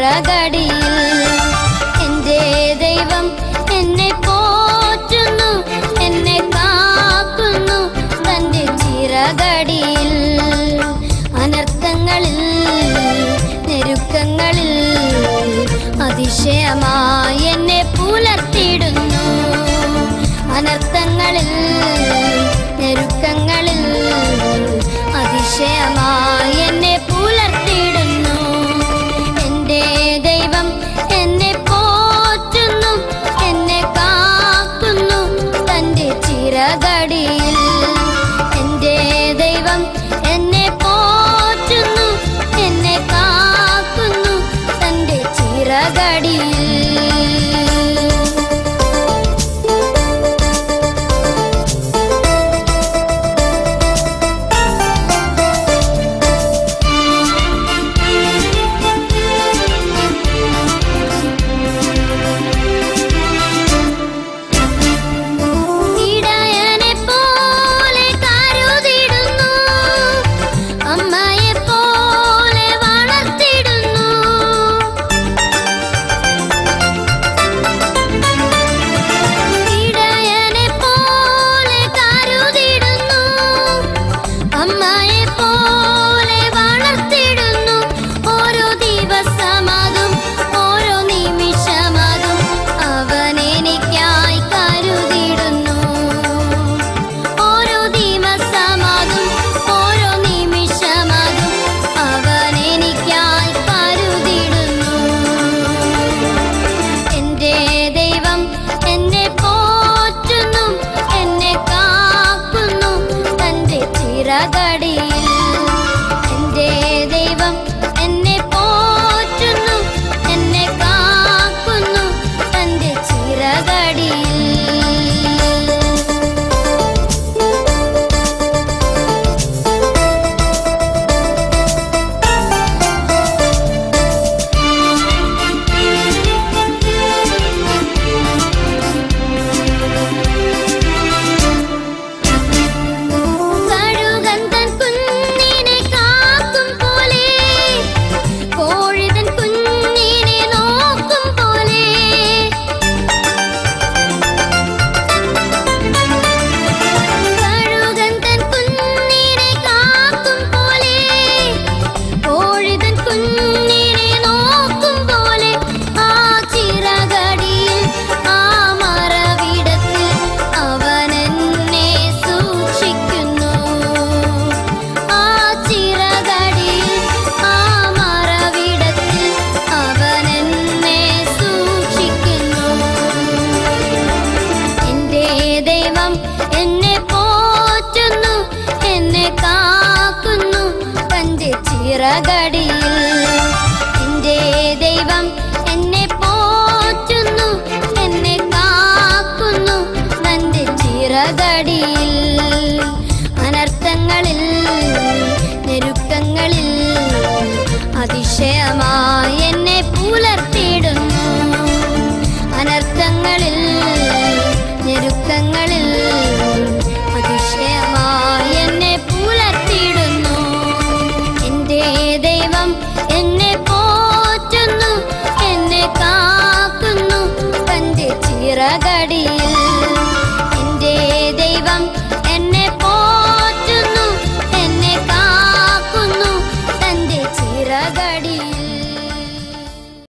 ചിറകടിയിൽ. എൻ്റെ ദൈവം എന്നെ പോറ്റുന്നു, എന്നെ കാക്കുന്നു തൻ്റെ ചിറകടിയിൽ. അനർത്ഥങ്ങളിൽ ഞെരുക്കങ്ങളിൽ അതിശയമായി എന്നെ പുലർത്തിയിടുന്നു. അനർത്ഥങ്ങളിൽ ഞെരുക്കങ്ങളിൽ അതിശയമായി എന്നെ പുലർത്തിയിടുന്നു. എൻ്റെ ദൈവം എന്നെ പോറ്റുന്നു, എന്നെ കാക്കുന്നു തൻ്റെ ചിറകടിയിൽ. എൻ്റെ ദൈവം എന്നെ പോറ്റുന്നു, എന്നെ കാക്കുന്നു തൻ്റെ ചിറകടിയിൽ. എൻ്റെ ദൈവം എന്നെ പോറ്റുന്നു, എന്നെ കാക്കുന്നു തൻ്റെ ചിറകടിയിൽ. എന്നെ പോറ്റുന്നു, എന്നെ കാക്കുന്നു തൻ്റെ ചിറകടിയിൽ. എൻ്റെ ദൈവം എന്നെ പോറ്റുന്നു, എന്നെ കാക്കുന്നു തൻ്റെ ചിറകടിയിൽ. അനർത്ഥങ്ങളിൽ ഞെരുക്കങ്ങളിൽ അതിശയമായി എന്നെ പുലർത്തിയിടുന്നു. അനർത്ഥങ്ങളിൽ ഞെരുക്കങ്ങളിൽ അതിശയമായി എന്നെ പുലർത്തിയിടുന്നു. എൻ്റെ ദൈവം എന്നെ പോറ്റുന്നു, എന്നെ കാക്കുന്നു തൻ്റെ ചിറകടിയിൽ. എൻ്റെ ദൈവം എന്നെ പോറ്റുന്നു, എന്നെ കാക്കുന്നു തൻ്റെ ചിറകടിയിൽ.